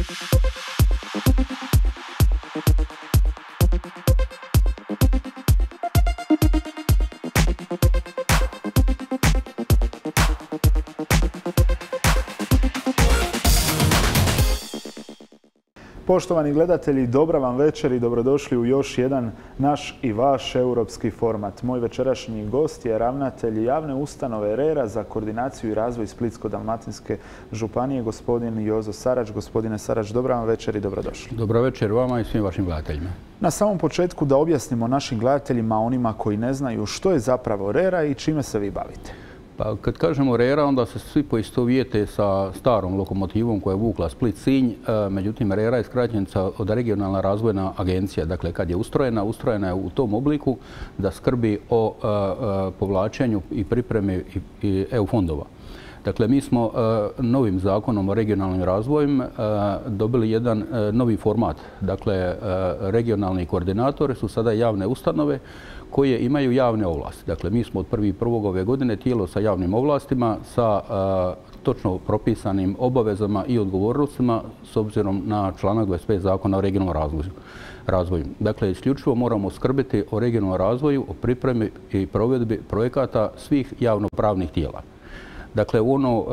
Poštovani gledatelji, dobra vam večer i dobrodošli u još jedan naš i vaš europski format. Moj večerašnji gost je ravnatelj javne ustanove RERA za koordinaciju i razvoj Splitsko-dalmatinske županije, gospodin Jozo Sarač. Gospodine Sarač, dobra vam večer i dobrodošli. Dobro večer vama i svim vašim gledateljima. Na samom početku da objasnimo našim gledateljima, onima koji ne znaju, što je zapravo RERA i čime se vi bavite. Pa kad kažemo RERA, onda se svi poistovijete sa starom lokomotivom koja je vukla Split-Sinj. Međutim, RERA je skraćenica od regionalna razvojna agencija. Dakle, kad je ustrojena je u tom obliku da skrbi o povlačenju i pripremi EU fondova. Dakle, mi smo novim zakonom o regionalnim razvojem dobili jedan novi format. Dakle, regionalni koordinatori su sada javne ustanove koje imaju javne ovlasti. Dakle, mi smo od 1.1. ove godine tijelo sa javnim ovlastima, sa točno propisanim obavezama i odgovornostima s obzirom na članak 25 Zakona o regionalnom razvoju. Dakle, isključivo moramo skrbiti o regionalnom razvoju, o pripremi i provedbi projekata svih javnopravnih tijela. Dakle,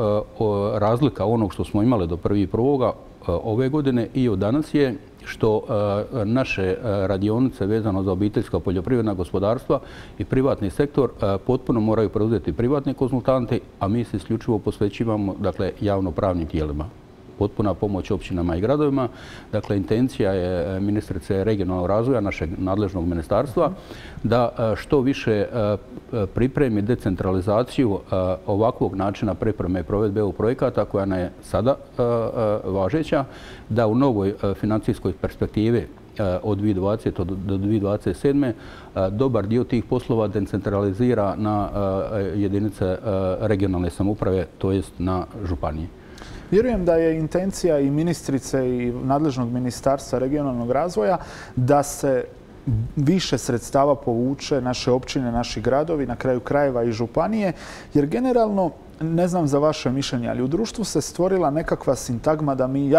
razlika onog što smo imali do 1.1. ove godine i od danas je što naše radionice vezano za obiteljska poljoprivredna gospodarstva i privatni sektor potpuno moraju preuzeti privatni konzultanti, a mi se isključivo posvećivamo javnopravnim tijelima. Potpuna pomoć općinama i gradovima. Dakle, intencija je ministrice regionalnog razvoja, našeg nadležnog ministarstva, da što više pripremi decentralizaciju ovakvog načina pripreme i provedbe EU projekata koja nam je sada važeća, da u novoj financijskoj perspektivi od 2020. do 2027. dobar dio tih poslova decentralizira na jedinice regionalne samouprave, to jest na županije. Vjerujem da je intencija i ministrice i nadležnog ministarstva regionalnog razvoja da se više sredstava povuče naše općine, naši gradovi, na kraju krajeva i županije, jer generalno, ne znam za vaše mišljenje, ali u društvu se stvorila nekakva sintagma da mi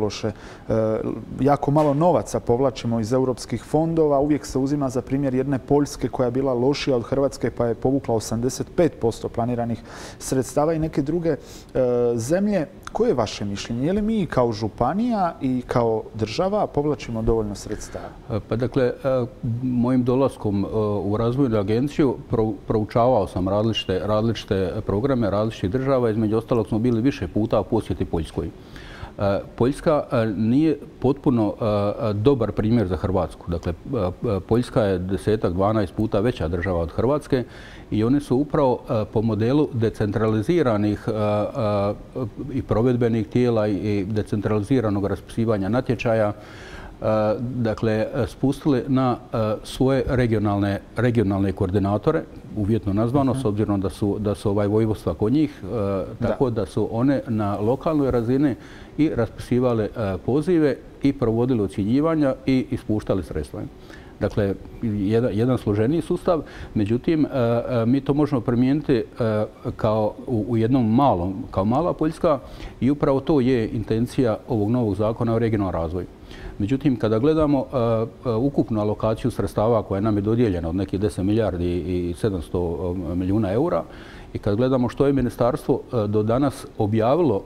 jako malo novaca povlačimo iz europskih fondova. Uvijek se uzima za primjer jedne Poljske koja je bila lošija od Hrvatske pa je povukla 85% planiranih sredstava i neke druge zemlje. Koje je vaše mišljenje? Je li mi kao županija i kao država povlačimo dovoljno sredstava? Pa dakle, mojim dolaskom u razvojnu agenciju proučavao sam različite programe različitih država. Između ostalog smo bili više puta u posjeti Poljskoj. Poljska nije potpuno dobar primjer za Hrvatsku. Dakle, Poljska je 10-12 puta veća država od Hrvatske i oni su upravo po modelu decentraliziranih i provedbenih tijela i decentraliziranog raspisivanja natječaja dakle, spustili na svoje regionalne koordinatore, uvjetno nazvano, s obzirom da su vojvodstva kod njih, tako da su one na lokalnoj razini i raspisivale pozive i provodili ocjenjivanja i ispuštali sredstva. Dakle, jedan složeniji sustav, međutim, mi to možemo primijeniti kao u jednom kao mala Poljska i upravo to je intencija ovog novog zakona o regionalnom razvoju. Međutim, kada gledamo ukupnu alokaciju sredstava koja nam je dodijeljena od nekih 10 milijardi i 700 milijuna eura i kad gledamo što je ministarstvo do danas objavilo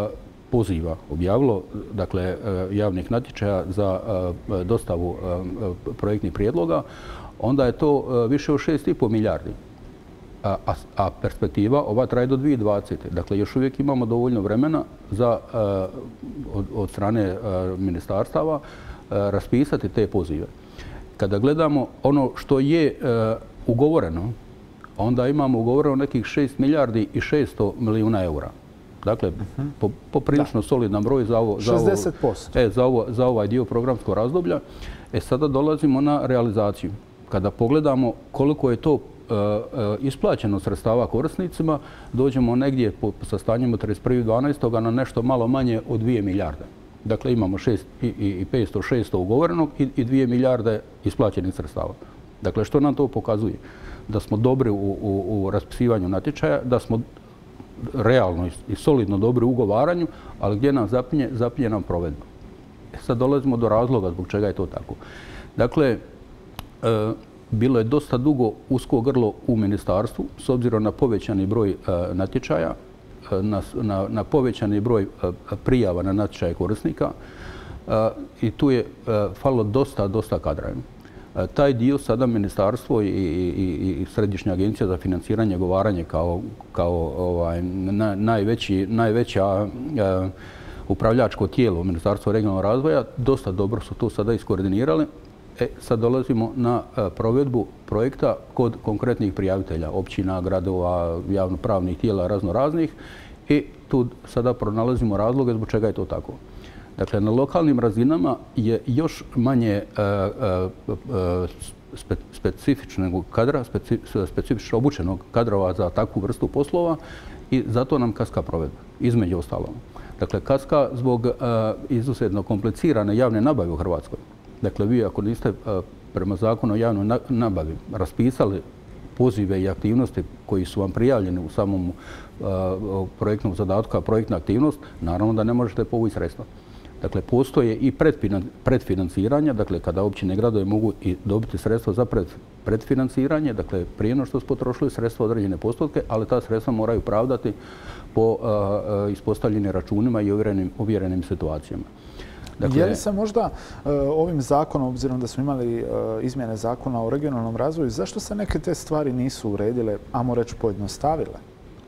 dakle, javnih natječaja za dostavu projektnih prijedloga, onda je to više od 6,5 milijardi. A perspektiva ova traje do 2020. Dakle, još uvijek imamo dovoljno vremena za od strane ministarstava raspisati te pozive. Kada gledamo ono što je ugovoreno, onda imamo ugovoreno nekih 6 milijardi i 600 milijuna eura. Dakle, poprilično solidan broj za 60%. Za ovaj dio programskog razdoblja. Sada dolazimo na realizaciju. Kada pogledamo koliko je to isplaćeno sredstava korisnicima, dođemo negdje sa stanjem od 31.12. na nešto malo manje od 2 milijarde. Dakle, imamo 600 ugovorenog i 2 milijarde isplaćenih sredstava. Dakle, što nam to pokazuje? Da smo dobri u raspisivanju natječaja, da smo realno i solidno dobri u ugovaranju, ali gdje nam zapinje nam provedba. Sad dolazimo do razloga zbog čega je to tako. Dakle, bilo je dosta dugo usko grlo u ministarstvu s obzirom na povećani broj natječaja, na povećani broj prijava na natječaje korisnika i tu je falilo dosta kadra. Taj dio sada ministarstvo i Središnja agencija za financiranje i ugovaranje kao najveća upravljačko tijelo Ministarstva regionalnog razvoja dosta dobro su to sada iskoordinirali. Sad dolazimo na provedbu projekta kod konkretnih prijavitelja, općina, gradova, javnopravnih tijela raznoraznih i tu sada pronalazimo razloge zbog čega je to tako. Dakle, na lokalnim razinama je još manje specifičnog kadra, specifično obučenog kadrova za takvu vrstu poslova i zato nam kaska provedba, između ostalog. Dakle, kaska zbog izuzetno komplicirane javne nabave u Hrvatskoj. Dakle, vi ako niste prema zakonu o javnoj nabavi raspisali pozive i aktivnosti koji su vam prijavljeni u samom projektnom zadatku, a projektna aktivnost, naravno da ne možete povući sredstva. Dakle, postoje i predfinanciranja, dakle, kada općine i gradovi mogu i dobiti sredstva za predfinanciranje, dakle, prije no što su potrošili sredstva određene postotke, ali ta sredstva moraju pravdati po ispostavljenim računima i ovjerenim situacijama. Dakle, je li se možda ovim zakonom, obzirom da smo imali izmjene zakona o regionalnom razvoju, zašto se neke te stvari nisu uredile, ajmo reći pojednostavile?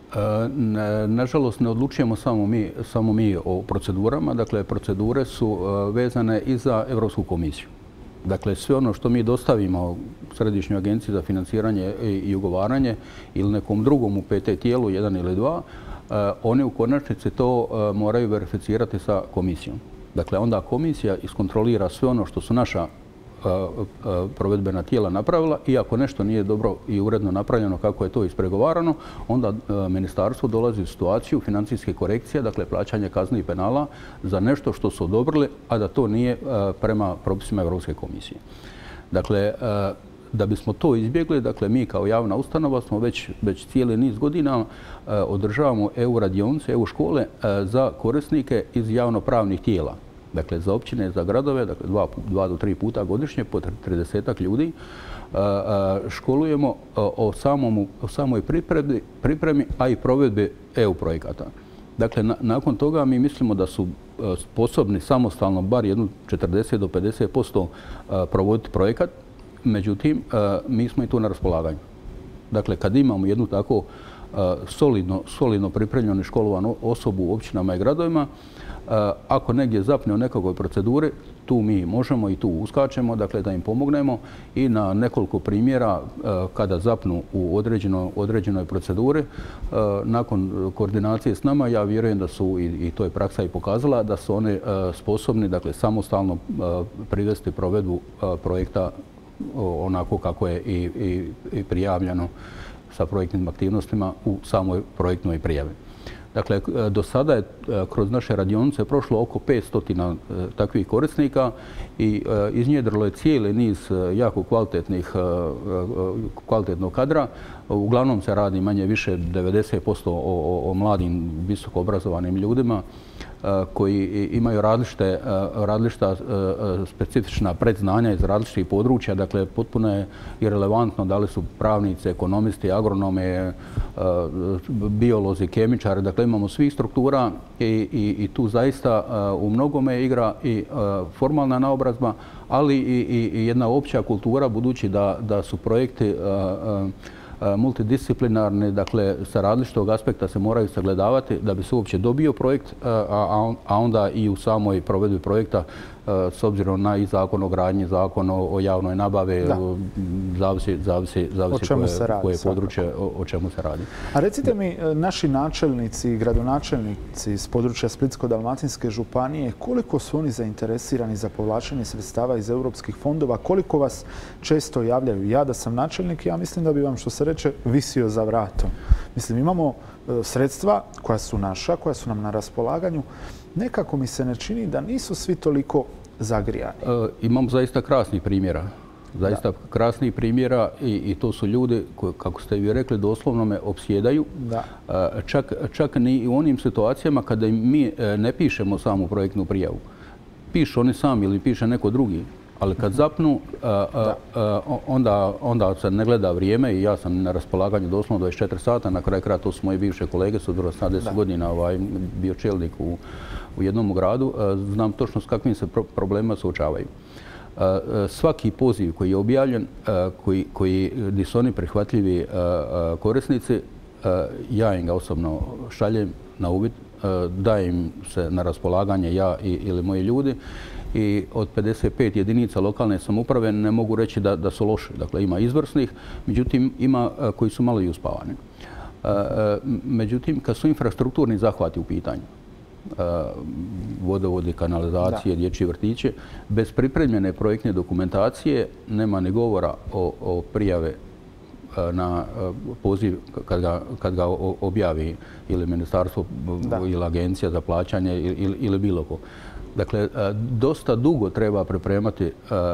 Nažalost, ne odlučujemo samo mi o procedurama. Dakle, procedure su vezane i za Europsku komisiju. Dakle, sve ono što mi dostavimo Središnjoj agenciji za financiranje i ugovaranje ili nekom drugom UPT tijelu, jedan ili dva, oni u konačnici to moraju verificirati sa komisijom. Dakle, onda komisija iskontrolira sve ono što su naša provedbena tijela napravila i ako nešto nije dobro i uredno napravljeno kako je to ispregovarano, onda ministarstvo dolazi u situaciju financijske korekcije, dakle plaćanje kazni i penala za nešto što su odobrili, a da to nije prema propisima Europske komisije. Dakle, da bismo to izbjegli, dakle mi kao javna ustanova smo već cijeli niz godina održavamo EU radionice, EU škole za korisnike iz javnopravnih tijela. Dakle, za općine, za gradove, dakle 2 do 3 puta godišnje po 30-ak ljudi školujemo o samoj pripremi, a i provedbi EU projekata. Dakle, nakon toga mi mislimo da su sposobni samostalno bar jednu 40 do 50% provoditi projekat, međutim, mi smo i tu na raspolaganju. Dakle, kad imamo jednu tako solidno pripremljenu i školovanu osobu u općinama i gradovima, ako negdje zapne u nekakvoj proceduri, tu mi možemo i tu uskačemo, dakle da im pomognemo i na nekoliko primjera kada zapnu u određenoj proceduri, nakon koordinacije s nama, ja vjerujem da su, i to je praksa i pokazala, da su oni sposobni, dakle, samostalno privesti provedbu projekta onako kako je i prijavljeno sa projektnim aktivnostima u samoj projektnoj prijavi. Dakle, do sada je kroz naše radionice prošlo oko 500 takvih korisnika i iznjedrilo je cijeli niz jako kvalitetnog kadra. Uglavnom se radi manje više 90% o mladim, visoko obrazovanim ljudima koji imaju različita specifična predznanja iz različitih područja. Dakle, potpuno je irelevantno da li su pravnici, ekonomisti, agronome, biolozi, kemičari. Dakle, imamo svih struktura i tu zaista u mnogome igra i formalna naobrazba, ali i jedna opća kultura, budući da su projekti multidisciplinarni, dakle sa različitog aspekta se moraju sagledavati da bi se uopće dobio projekt, a onda i u samoj provedbi projekta s obzirom na i zakon o gradnji, zakon o javnoj nabavi, zavisi koje područje, o čemu se radi. A recite mi, naši načelnici i gradonačelnici iz područja Splitsko-dalmatinske županije, koliko su oni zainteresirani za povlačenje sredstava iz europskih fondova, koliko vas često javljaju? Ja da sam načelnik, ja mislim da bi vam, što se reče, visio za vratom. Mislim, imamo sredstva koja su naša, koja su nam na raspolaganju. Nekako mi se ne čini da nisu svi toliko zagrijani. Imamo zaista krasnih primjera. Zaista krasnih primjera i to su ljudi koji, kako ste vi rekli, doslovno me opsjedaju. Čak ni u onim situacijama kada mi ne pišemo samu projektnu prijavu. pišu oni sami ili piše neko drugi, ali kad zapnu, onda se ne gleda vrijeme i ja sam na raspolaganju doslovno 24 sata. Na kraju kraja to su moji bivše kolege, su dobro sad 10 godina bio čelnik u jednom gradu. Znam točno s kakvim se problemima suočavaju. Svaki poziv koji je objavljen, gdje su oni prihvatljivi korisnici, ja im ga osobno šaljem na uvid, dajem se na raspolaganje ja ili moji ljudi. I od 55 jedinica lokalne samouprave ne mogu reći da su loši. Dakle, ima izvrsnih, međutim ima koji su malo i uspavani. Međutim, kad su infrastrukturni zahvati u pitanju, vodovodi, kanalizacije, dječji vrtiće, bez pripremljene projektne dokumentacije nema ni govora o prijave na poziv kad ga objavi ili ministarstvo ili agencija za plaćanje ili bilo ko. Dakle, dosta dugo treba pripremati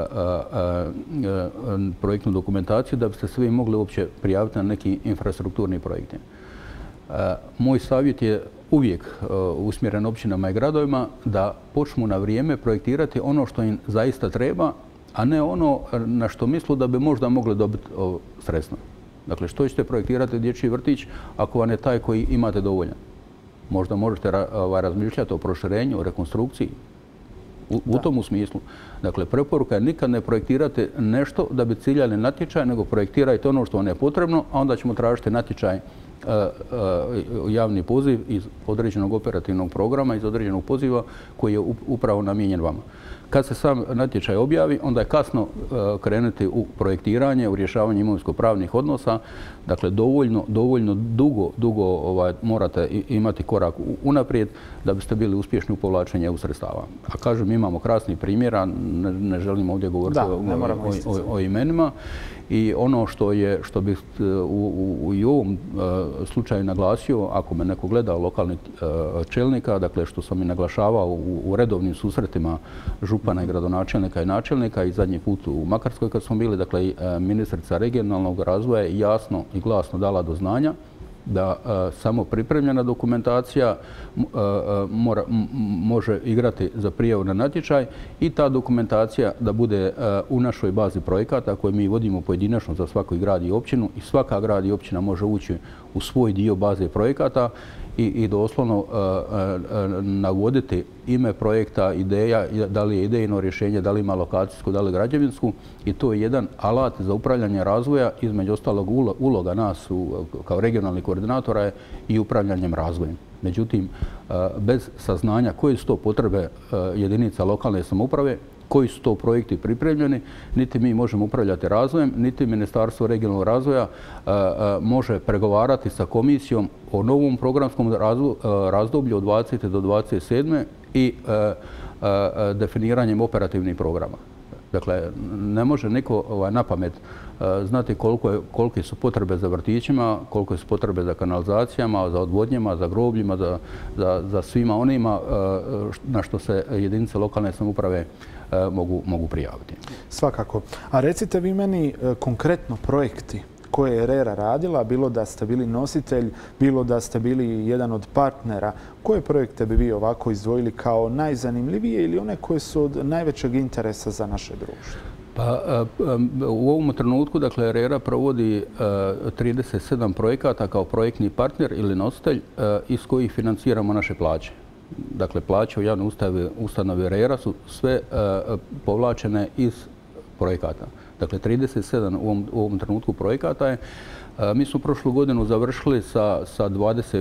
projektnu dokumentaciju da biste svi mogli uopće prijaviti na neki infrastrukturni projekt. Moj savjet je uvijek usmjeren općinama i gradovima da počnu na vrijeme projektirati ono što im zaista treba, a ne ono na što mislu da bi možda mogli dobiti sredstva. Dakle, što ćete projektirati dječji vrtić ako vam je taj koji imate dovoljan? Možda možete razmišljati o proširenju, o rekonstrukciji. U tom smislu. Dakle, preporuka je nikad ne projektirate nešto da bi ciljali natječaj, nego projektirajte ono što vam je potrebno, a onda ćemo tražiti natječaj, javni poziv iz određenog operativnog programa, iz određenog poziva koji je upravo namijenjen vama. Kad se sam natječaj objavi, onda je kasno krenuti u projektiranje, u rješavanje imovinsko-pravnih odnosa. Dakle, dovoljno dugo morate imati korak unaprijed da biste bili uspješni u povlačenju EU sredstava. A kažem, imamo krasnih primjera, ne želim ovdje govoriti o imenima. I ono što bih i u ovom slučaju naglasio, ako me neko gleda lokalnih čelnika, dakle što sam i naglašavao u redovnim susretima župana i gradonačelnika i načelnika i zadnji put u Makarskoj kad smo bili, dakle ministrica regionalnog razvoja je jasno i glasno dala do znanja da samo pripremljena dokumentacija može igrati za prijavu na natječaj i ta dokumentacija da bude u našoj bazi projekata koje mi vodimo pojedinačno za svaki grad i općinu i svaka grad i općina može ući u svoj dio baze projekata i doslovno navoditi ime projekta, ideja, da li je idejno rješenje, da li ima lokacijsku, da li građevinsku i to je jedan alat za upravljanje razvoja, između ostalog uloga nas kao regionalnih koordinatora je i upravljanjem razvojem. Međutim, bez saznanja koje su to potrebe jedinica lokalne samouprave, koji su to projekti pripremljeni, niti mi možemo upravljati razvojem, niti Ministarstvo regionalnog razvoja može pregovarati sa komisijom o novom programskom razdoblju od 20. do 27. i definiranjem operativnih programa. Dakle, ne može niko na pamet znati kolike su potrebe za vrtićima, kolike su potrebe za kanalizacijama, za odvodnjama, za grobljima, za svima onima na što se jedinice lokalne samouprave mogu prijaviti. Svakako. A recite vi meni konkretno projekti koje je RERA radila, bilo da ste bili nositelj, bilo da ste bili jedan od partnera, koje projekte bi vi ovako izdvojili kao najzanimljivije ili one koje su od najvećeg interesa za naše društvo? Pa, u ovom trenutku, dakle, RERA provodi 37 projekata kao projektni partner ili nositelj iz kojih financiramo naše plaće. Dakle, plaće u javnoj ustanovi RERA su sve povlačene iz projekata. Dakle, 37 u ovom trenutku projekata je. Mi smo prošlu godinu završili sa 23,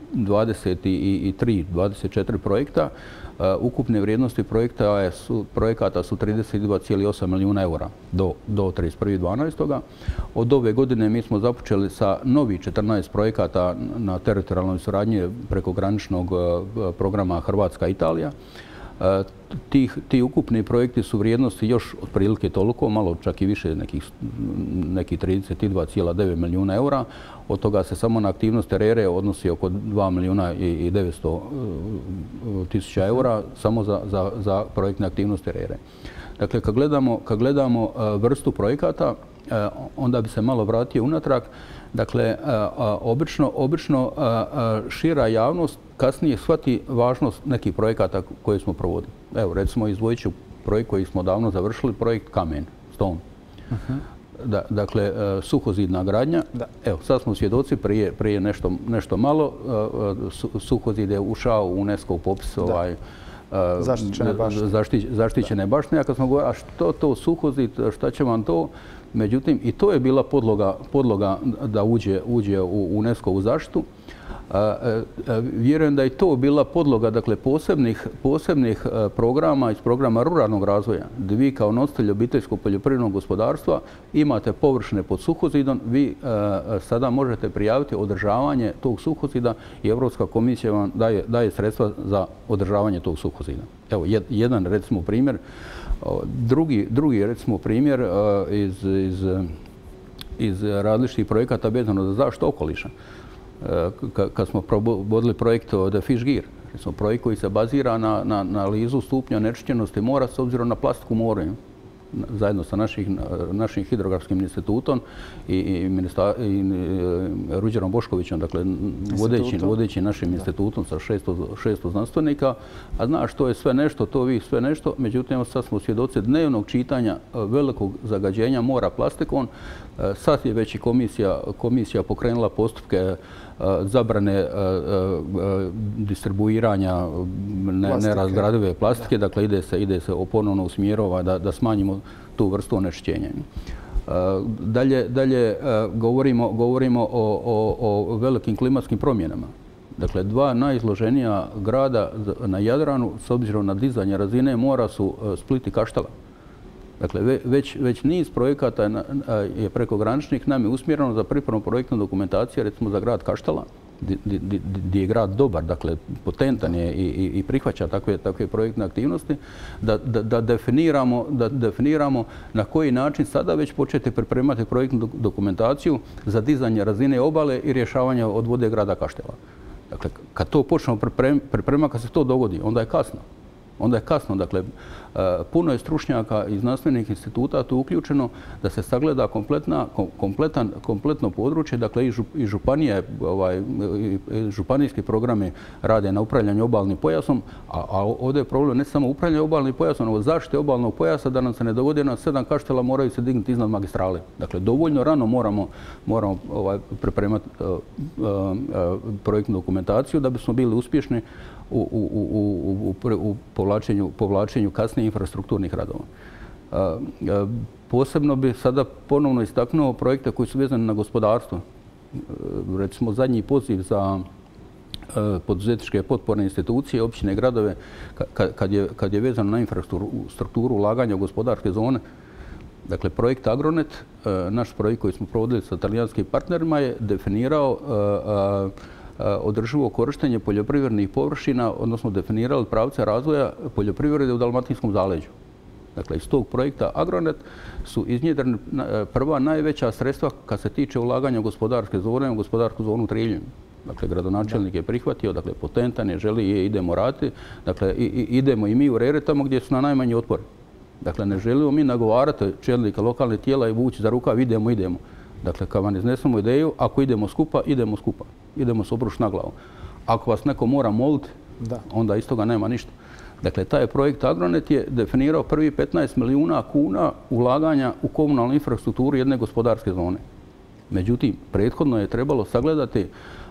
24 projekta. Ukupne vrijednosti projekata su 32,8 milijuna eura do 31.12. Od ove godine mi smo započeli sa novih 14 projekata na teritorijalnoj suradnji prekograničnog programa Hrvatska-Italija. Ti ukupni projekti su vrijednosti još otprilike toliko, malo čak i više, nekih 32,9 milijuna eura. Od toga se samo na aktivnosti RERE odnosi oko 2 milijuna i 900 tisuća eura samo za projektne aktivnosti RERE. Dakle, kad gledamo vrstu projekata, onda bi se malo vratio unatrag. Dakle, obično šira javnost kasnije shvati važnost nekih projekata koje smo provodili. Evo, recimo, izdvojit ću projekt koji smo davno završili, projekt Kamen, Stone. Dakle, suhozidna gradnja. Evo, sad smo svjedoci prije nešto malo. Suhozid je ušao u UNESCO popis zaštićene baštine. A kad smo govorili, a što to suhozid, šta će vam to? Međutim, i to je bila podloga da uđe u UNESCO-vu zaštitu. Vjerujem da je to bila podloga, dakle, posebnih programa iz programa ruralnog razvoja, gdje vi kao nositelj obiteljskog poljoprivrednog gospodarstva imate površine pod suhozidom, vi sada možete prijaviti održavanje tog suhozida i Europska komisija vam daje sredstva za održavanje tog suhozida. Evo, jedan, recimo, primjer. Drugi, recimo, primjer iz različitih projekata vezano za zaštitu okoliša. Kad smo vodili projekt The Fish Gear, projekt koji se bazira na analizu stupnja onečišćenosti mora s obzirom na plastiku u moru, zajedno sa našim hidrografskim institutom i Ruđerom Boškovićem, dakle vodeći našim institutom sa 600 znanstvenika, a znaš, to je sve nešto, to vi sve nešto, međutim sad smo svjedoci dnevnog čitanja velikog zagađenja mora plastikom. Sad je već i komisija pokrenula postupke zabrane distribuiranja nerazgradive plastike, dakle ide se ponovno usmjerova da smanjimo tu vrstu onečišćenja. Dalje govorimo o velikim klimatskim promjenama. Dakle, dva najizloženija grada na Jadranu s obzirom na dizanje razine mora su Split i Kaštela. Dakle, već niz projekata je prekograničnih nam je usmjereno za pripremu projektne dokumentacije, recimo za grad Kaštela, gdje je grad dobar, dakle, potentan je i prihvaća takve projektne aktivnosti, da definiramo na koji način sada već početi pripremati projektnu dokumentaciju za dizanje razine obale i rješavanje od vode grada Kaštela. Dakle, kad to počnemo pripremati, kad se to dogodi, onda je kasno. Dakle, puno je stručnjaka i znanstvenih instituta tu uključeno da se sagleda kompletno područje. Dakle, i županijski programi rade na upravljanju obalnim pojasom, a ovdje je problem ne samo upravljanje obalnim pojasom, nego zaštite obalnog pojasa da nam se ne dogodi na 7 Kaštela moraju se dignuti iznad magistrale. Dakle, dovoljno rano moramo pripremati projektnu dokumentaciju da bismo bili uspješni u povlačenju kasnije infrastrukturnih radova. Posebno bi sada ponovno istaknuo projekte koji su vezani na gospodarstvo. Recimo, zadnji poziv za poduzetničke potporne institucije, općine i gradove, kad je vezano na infrastrukturu ulaganja u gospodarske zone. Dakle, projekt Agronet, naš projekt koji smo provodili sa talijanskim partnerima, je definirao održivo korištenje poljoprivrednih površina, odnosno definirali pravce razvoja poljoprivrede u Dalmatinskom zaleđu. Dakle, iz tog projekta Agronet su iznjedrena prva najveća sredstva kad se tiče ulaganja u gospodarske zone, u gospodarsku zonu Triljem. Dakle, gradonačelnik je prihvatio, dakle, potentan je, želi idemo raditi. Dakle, idemo i mi u rere tamo gdje su na najmanji otpor. Dakle, ne želimo mi nagovarati čelnike lokalnih tijela i vući za rukav, idemo. Dakle, kad vam iznesemo ideju, ako idemo skupa, idemo s obruš na glavu. Ako vas neko mora moliti, onda iz toga nema ništa. Dakle, taj projekt Agronet je definirao prvi 15 milijuna kuna ulaganja u komunalnu infrastrukturu jedne gospodarske zone. Međutim, prethodno je trebalo sagledati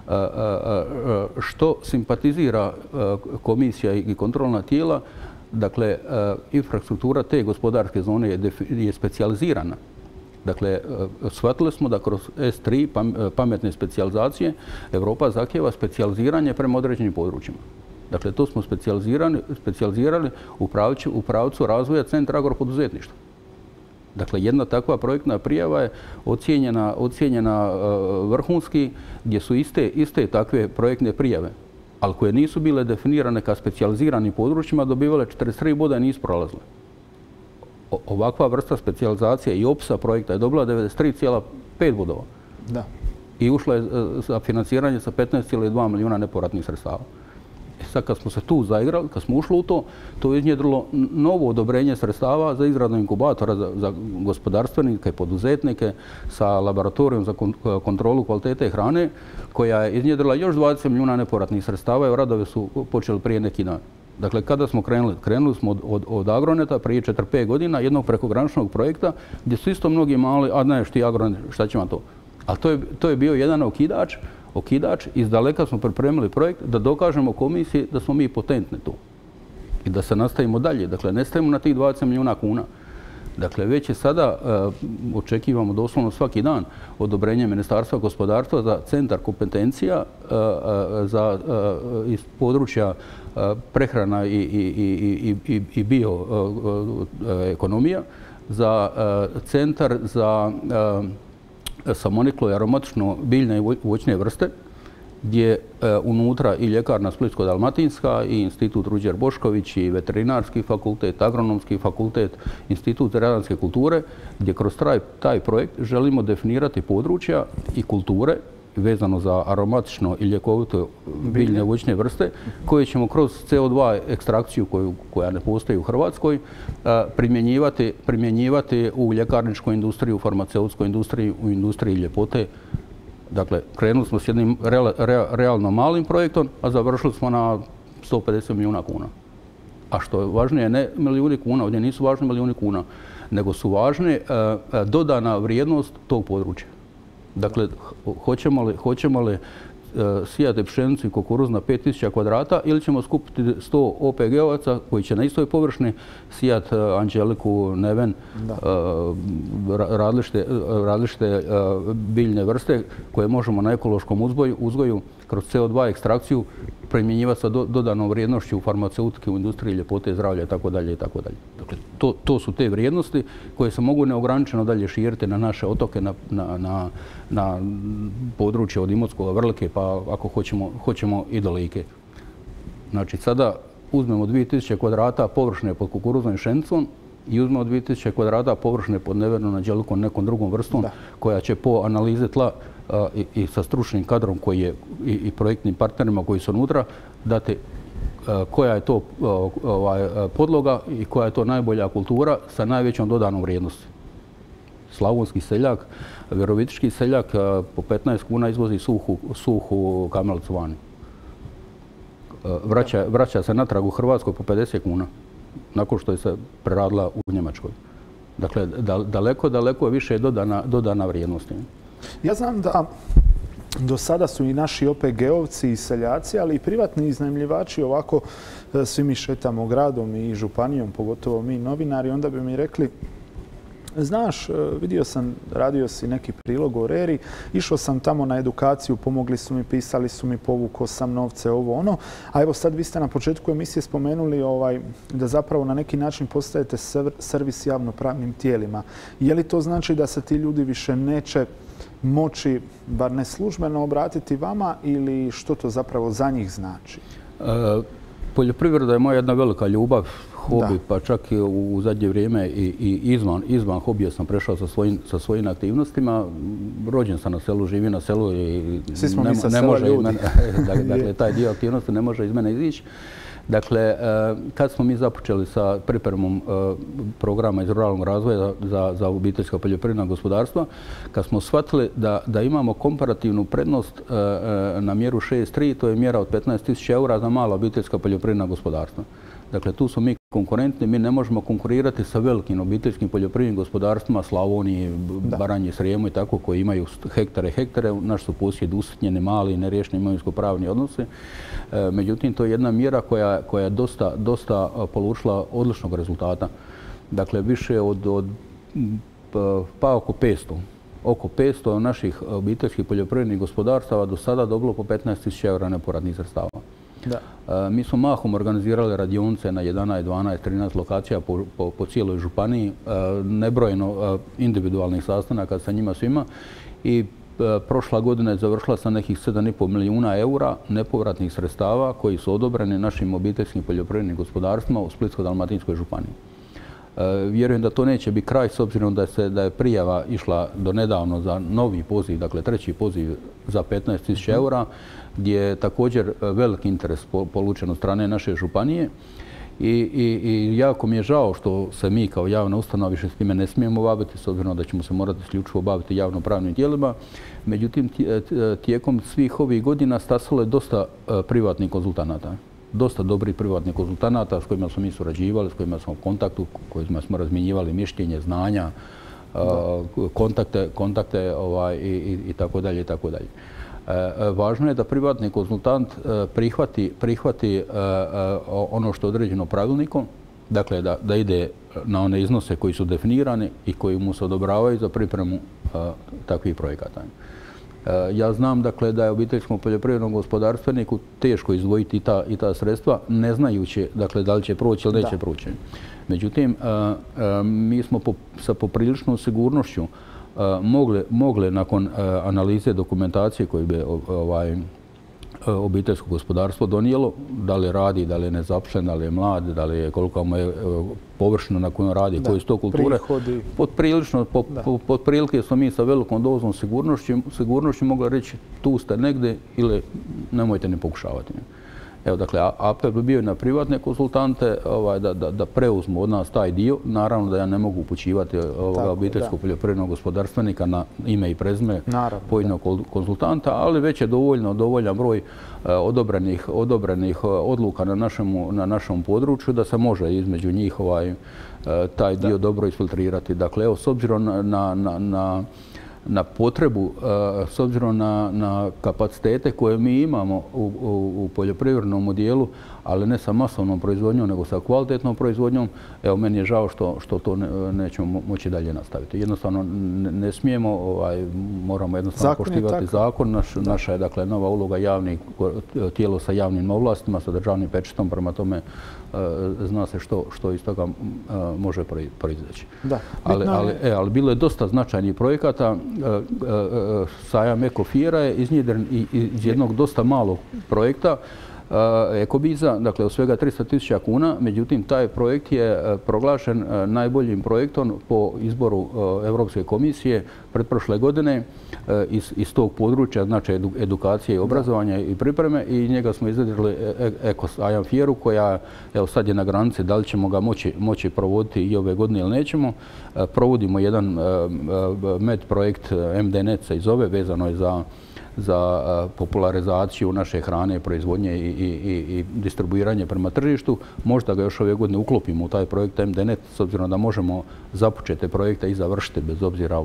što simpatizira komisija i kontrolna tijela. Dakle, infrastruktura te gospodarske zone je specijalizirana. Dakle, shvatili smo da kroz S3 pametne specijalizacije Europa zahtjeva specijaliziranje prema određenim područjima. Dakle, to smo specijalizirali u pravcu razvoja centra agropoduzetništva. Dakle, jedna takva projektna prijava je ocijenjena vrhunski, gdje su iste takve projektne prijave, ali koje nisu bile definirane kao specijaliziranim područjima, dobivale 43 boda i nisu prolazile. Ovakva vrsta specijalizacije i opisa projekta je dobila 93,5 bodova. I ušla je za financiranje sa 15,2 milijuna nepovratnih sredstava. Sad kad smo se tu zaigrali, kad smo ušli u to, to je iznjedrilo novo odobrenje sredstava za izradu inkubatora za gospodarstvenike i poduzetnike sa laboratorijom za kontrolu kvalitete hrane, koja je iznjedrila još 20 milijuna nepovratnih sredstava i radovi su počeli prije neki dan. Dakle, kada smo krenuli? Krenuli smo od Agroneta prije 4-5 godina, jednog prekograničnog projekta gdje su isto mnogi mali, a znaš ti Agronet, šta će vam to? A to je bio jedan okidač. Izdaleka smo pripremili projekt da dokažemo komisiji da smo mi potentni tu. I da se nastavimo dalje. Dakle, ne stavimo na tih 20 milijuna kuna. Dakle, već je sada, očekivamo doslovno svaki dan, odobrenje Ministarstva gospodarstva za centar kompetencija iz područja prehrana i bioekonomija, za centar za samoniklo i aromatično biljne i voćne vrste, gdje unutra i ljekarna Splitsko-dalmatinska i Institut Ruđer Bošković i Veterinarski fakultet, Agronomski fakultet, Institut radanske kulture, gdje kroz taj projekt želimo definirati područja i kulture vezano za aromatično i ljekovito biljne voćne vrste, koje ćemo kroz CO2 ekstrakciju koja ne postoji u Hrvatskoj primjenjivati u ljekarničkoj industriji, u farmaceutskoj industriji, u industriji ljepote. Dakle, krenuli smo s jednim realno malim projektom, a završili smo na 150 milijuna kuna. A što je važnije, ne milijuni kuna, ovdje nisu važni milijuni kuna, nego su važne dodana vrijednost tog područja. Dakle, hoćemo li sijati pšenicu i kukuruz na 5000 kvadrata ili ćemo skupiti 100 OPG-ovaca koji će na istoj površini sijati anđeliku, neven, različite biljne vrste koje možemo na ekološkom uzgoju kroz CO2 ekstrakciju primjenjivati sa dodanom vrijednošću u farmaceutike, u industriji ljepote, zdravlja itd. Dakle, to su te vrijednosti koje se mogu neograničeno dalje širiti na naše otoke, na područje od Imotskoga, Vrlike, pa ako hoćemo i do Like. Znači, sada uzmemo 2000 kvadrata površine pod kukuruzom i pšenicom i uzmemo 2000 kvadrata površine pod nevernom anđelikom, nekom drugom vrstom koja će po analizi tla i sa stručnim kadrom koji je i projektnim partnerima koji su unutra dati koja je to podloga i koja je to najbolja kultura sa najvećom dodanom vrijednosti. Slavonski seljak, virovitički seljak po 15 kuna izvozi suhu kamelicu vani. Vraća se natrag u Hrvatskoj po 50 kuna nakon što je se preradila u Njemačkoj. Dakle, daleko više je dodana vrijednost. Ja znam da do sada su i naši OPG-ovci i seljaci, ali i privatni iznajmljivači ovako, svi mi šetamo gradom i županijom, pogotovo mi novinari, onda bi mi rekli: znaš, vidio sam, radio si neki prilog o Reri, išao sam tamo na edukaciju, pomogli su mi, pisali su mi, povukao sam novce, ovo ono. A evo sad vi ste na početku emisije spomenuli da zapravo na neki način postajete servis javnopravnim tijelima. Je li to znači da se ti ljudi više neće moći, bar ne službeno, obratiti vama ili što to zapravo za njih znači? Poljoprivreda je moja jedna velika ljubav, hobi, pa čak i u zadnje vrijeme i izvan hobija sam prešao sa svojim aktivnostima. Rođen sam na selu, živim na selu i ne može dakle, taj dio aktivnosti ne može iz mene izići. Dakle, kad smo mi započeli sa pripremom programa iz ruralnog razvoja za obiteljska poljoprivredna gospodarstva, kad smo shvatili da imamo komparativnu prednost na mjeru 6.3, to je mjera od 15.000 eura za mala obiteljska poljoprivredna gospodarstva. Dakle, tu smo mi konkurentni, mi ne možemo konkurirati sa velikim obiteljskim poljoprivrednim gospodarstvima Slavoniji, Baranji, Srijemu i tako, koji imaju hektare, naš su posjed usitnjeni, mali, neriješeni imovinsko-pravni odnosi. Međutim, to je jedna mjera koja je dosta polučila odličnog rezultata. Dakle, više pa oko 500 naših obiteljskih poljoprivrednih gospodarstava do sada dobilo po 15.000 eura nepovratnih sredstava. Mi smo mahom organizirali radionice na 11, 12, 13 lokacija po cijeloj županiji, nebrojeno individualnih sastanaka sa njima svima i prošla godina je završila sa nekih 7,5 milijuna eura nepovratnih sredstava koji su odobreni našim obiteljskim poljoprivrednim gospodarstvima u Splitsko-dalmatinskoj županiji. Vjerujem da to neće biti kraj s obzirom da je prijava išla do nedavno za novi poziv, dakle treći poziv za 15.000 eura, gdje je također veliki interes polučen od strane naše županije. I jako mi je žao što se mi kao javna ustanova više s time ne smijemo baviti, s obzirom da ćemo se morati isključivo baviti javnopravnim tijelima. Međutim, tijekom svih ovih godina stasalo je dosta privatnih konzultanata dosta dobrih privatnih konzultanata s kojima smo mi surađivali, s kojima smo u kontaktu, kojima smo razmjenjivali mišljenje, znanja, kontakte i tako dalje i tako dalje. Važno je da privatni konzultant prihvati ono što je određeno pravilnikom, dakle da ide na one iznose koji su definirani i koji mu se odobravaju za pripremu takvih projekata. Ja znam dakle da je obiteljskom poljoprivrednom gospodarstveniku teško izdvojiti i ta sredstva, ne znajući dakle da li će proći ili neće proći. Međutim, mi smo sa popriličnom sigurnošću mogli nakon analize dokumentacije koju bi obiteljsko gospodarstvo donijelo, da li radi, da li je nezaposlen, da li je mlad, da li je koliko mu je površina na kojoj radi, koje su to kulture. Pod prilike smo mi sa velikom dozom sigurnošću mogli reći tu ste negdje ili nemojte ne pokušavati. Evo, dakle, apel bi bio na privatne konzultante da preuzmu od nas taj dio. Naravno da ja ne mogu upućivati obiteljskog poljoprivrednog gospodarstvenika na ime i prezime pojedinog konzultanta, ali već je dovoljan broj odobrenih odluka na našem području da se može između njih taj dio dobro isfiltrirati. Dakle, evo, s obzirom na potrebu, s obzirom na kapacitete koje mi imamo u poljoprivrednom dijelu, ali ne sa masovnom proizvodnjom, nego sa kvalitetnom proizvodnjom, evo, meni je žao što to nećemo moći dalje nastaviti. Jednostavno ne smijemo, moramo jednostavno poštivati zakon. Naša je, dakle, nova uloga tijelo sa javnim ovlastima, sa državnim pečatom, prema tome zna se što iz toga može proizaći. Ali bilo je dosta značajnih projekata. Sajam Ekofira je iznjedren iz jednog dosta malog projekta Ekobiza, dakle od svega 300.000 kuna, međutim taj projekt je proglašen najboljim projektom po izboru Europske komisije pretprošle godine iz tog područja, znači edukacije i obrazovanja i pripreme, i njega smo iznjedrili Sajam Fieru koja evo sad je na granici da li ćemo ga moći provoditi i ove godine ili nećemo. Provodimo jedan med projekt MDNet se zove, vezano je za popularizaciju naše hrane, proizvodnje i distribuiranje prema tržištu. Možda ga još ove godine uklopimo u taj projekt MDNet, s obzirom da možemo započete projekte i završiti bez obzira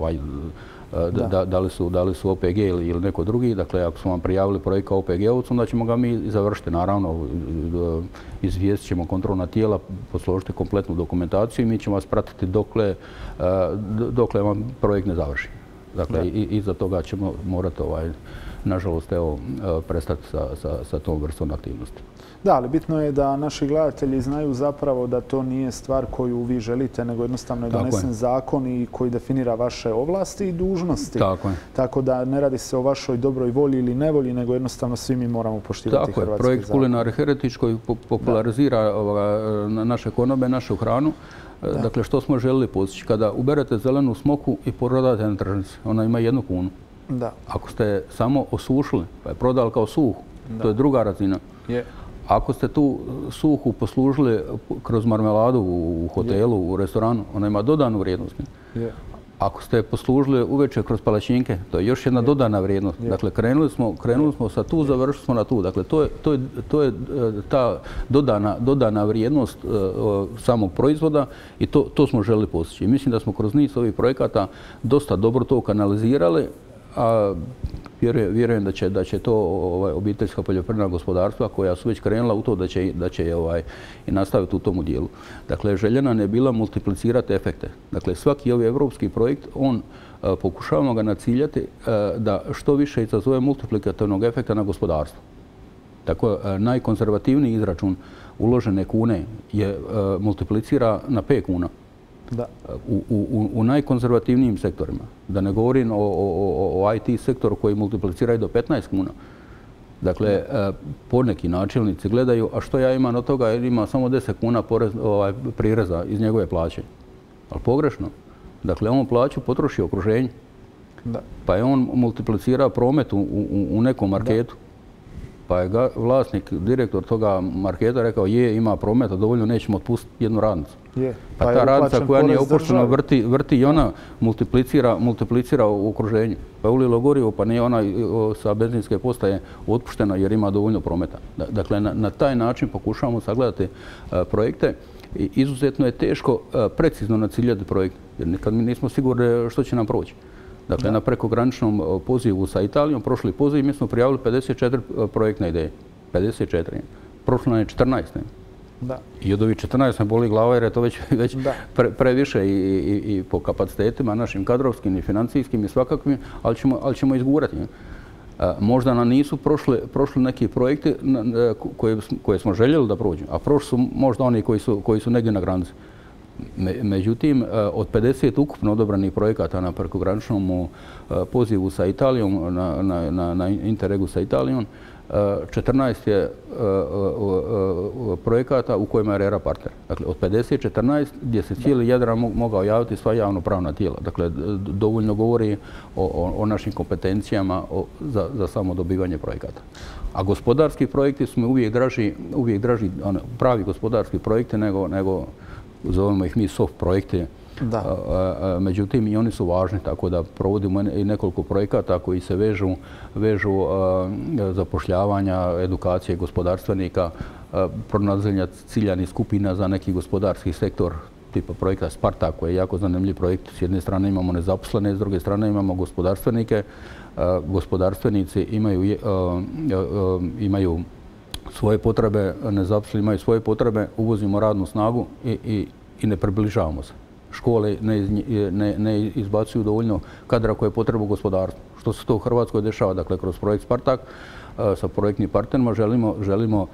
da li su OPG ili neko drugi. Dakle, ako smo vam prijavili projekt kao OPG-ovac, onda ćemo ga mi završiti. Naravno, izvijestit ćemo kontrolna tijela, posložiti kompletnu dokumentaciju i mi ćemo vas pratiti dokle vam projekt ne završi. Dakle, iza toga ćemo morati, nažalost, prestati sa tom vrstom aktivnosti. Da, ali bitno je da naši gledatelji znaju zapravo da to nije stvar koju vi želite, nego jednostavno je donesen zakon i koji definira vaše ovlasti i dužnosti. Tako da ne radi se o vašoj dobroj volji ili nevolji, nego jednostavno svi mi moramo poštivati hrvatski zakon. Tako je, projekt Culinary Heritage koji popularizira naše konobe, našu hranu. Dakle, što smo želili postići? Kada uberete zelenu smoku i prodate na tržnici, ona ima 1 kunu. Ako ste samo osušili, pa je prodali kao suhu, to je druga razina. Ako ste tu suhu poslužili kroz marmeladu u hotelu, u restoranu, ona ima dodanu vrijednost. Ako ste poslužili uveče kroz palačinke, to je još jedna dodana vrijednost. Dakle, krenuli smo sa tu, završili smo na tu. Dakle, to je ta dodana vrijednost samog proizvoda i to smo želeli postići. Mislim da smo kroz niz ovih projekata dosta dobro to kanalizirali, a vjerujem da će to obiteljska poljoprivredna gospodarstva koja su već krenula u to da će i nastaviti u tomu dijelu. Dakle, želja nam je bila multiplicirati efekte. Dakle, svaki ovaj evropski projekt, pokušavamo ga naciljati da što više izazove multiplikativnog efekta na gospodarstvo. Tako, najkonzervativniji izračun uložene kune je multiplicira na 5 kuna. U najkonzervativnijim sektorima. Da ne govorim o IT sektoru koji multiplicira i do 15 kuna. Dakle, poneki načelnici gledaju, a što ja imam od toga, jer ima samo 10 kuna prireza iz njegove plaće. Ali pogrešno. Dakle, on plaću potroši okruženje. Pa je on multiplicira promet u nekom marketu. Pa je vlasnik, direktor toga marketa rekao ima prometa dovoljno, nećemo otpustiti jednu radnicu. Pa ta radnica koja nije opuštena vrti i ona multiplicira u okruženju. Pa je ulilo gorivo, pa nije ona sa benzinske postaje otpuštena jer ima dovoljno prometa. Dakle, na taj način pokušavamo sagledati projekte. Izuzetno je teško precizno naciljati projekt, jer nikad mi nismo sigurni što će nam proći. Dakle, na prekograničnom pozivu sa Italijom, prošli poziv, mi smo prijavili 54 projektne ideje. 54. Prošlo je 14. I od ovih 14 me boli glava jer je to već previše i po kapacitetima našim kadrovskim i financijskim i svakakvim, ali ćemo izgurati. Možda nam nisu prošli neki projekti koje smo željeli da prođu, a prošli su možda oni koji su negdje na granici. Međutim, od 50 ukupno odobranih projekata na prekograničnom pozivu sa Italijom, na Interregu sa Italijom, 14 je projekata u kojima je RERA partner. Dakle, od 50, 14 gdje se cijeli Jadran mogao javiti sva javnopravna tijela. Dakle, dovoljno govori o našim kompetencijama za samo dobivanje projekata. A gospodarski projekti su mi uvijek draži pravi gospodarski projekti nego zovemo ih mi soft projekti. Međutim, i oni su važni, tako da provodimo i nekoliko projekata koji se vežu zapošljavanja, edukacije gospodarstvenika, pronalaženja ciljanih skupina za neki gospodarski sektor, tipa projekta Spartak, koji je jako zanimljiv projekt. S jedne strane imamo nezaposlene, s druge strane imamo gospodarstvenike. Gospodarstvenici imaju svoje potrebe, nezaposleni imaju svoje potrebe, uvozimo radnu snagu i ne približavamo se. Škole ne izbacuju dovoljno kadra koje je potrebno gospodarstvu. Što se to u Hrvatskoj dešava? Dakle, kroz projekt Spartak sa projektnim partnerima želimo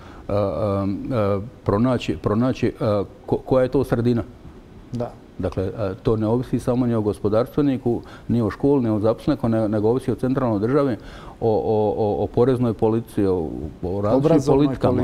pronaći koja je to sredina. Dakle, to ne ovisi samo ni o gospodarstveniku, ni o školi, ni o zaposleniku, nego ovisi o centralnoj državi, o poreznoj politici, o različitim politikama.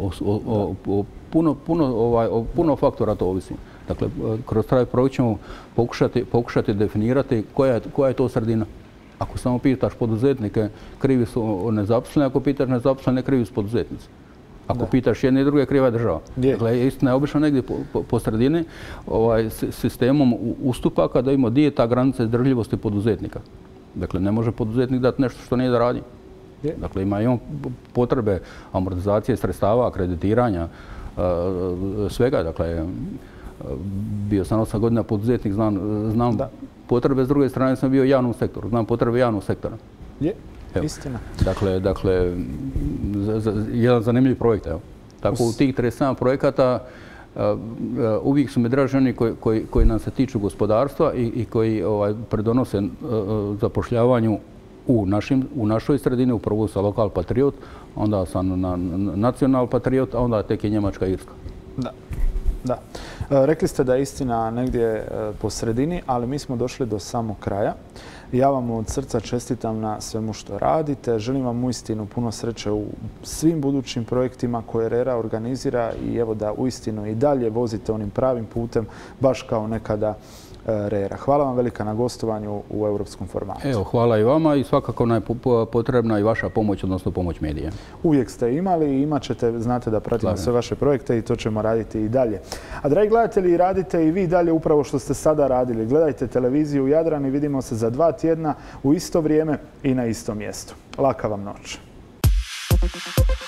Puno faktora to ovisi. Dakle, kroz taj projekt ćemo pokušati definirati koja je to sredina. Ako samo pitaš poduzetnike, krivi su nezaposleni, ako pitaš nezaposlene, krivi su poduzetnici. Ako pitaš jedne i druge, kriva je država. Dakle, istina je obično negdje po sredini sistemom ustupaka da ima gdje je ta granica izdržljivosti poduzetnika. Dakle, ne može poduzetnik dati nešto što nije da radi. Dakle, imamo potrebe amortizacije sredstava, kreditiranja, svega. Dakle, bio sam 8 godina poduzetnik, znam potrebe, s druge strane sam bio u javnom sektoru, znam potrebe javnog sektora. Istina. Dakle, jedan zanimljiv projekt. Tako u tih 37 projekata uvijek su mi draži oni koji nam se tiču gospodarstva i koji pridonose zapošljavanju u našoj sredini, prvo sa lokal patriot, onda sam nacional patriot, a onda tek je Njemačka i Irska. Da. Rekli ste da je istina negdje po sredini, ali mi smo došli do samog kraja. Ja vam od srca čestitam na svemu što radite. Želim vam uistinu puno sreće u svim budućim projektima koje RERA organizira i evo da uistinu i dalje vozite onim pravim putem, baš kao nekada RERA. Hvala vam velika na gostovanju u Europskom formatu. Evo, hvala i vama i svakako nam je potrebna i vaša pomoć, odnosno pomoć medije. Uvijek ste imali i imat ćete, znate da pratimo sve vaše projekte i to ćemo raditi i dalje. A dragi gledatelji, radite i vi dalje upravo što ste sada radili. Gledajte televiziju Jadran i vidimo se za 2 tjedna u isto vrijeme i na istom mjestu. Laka vam noć.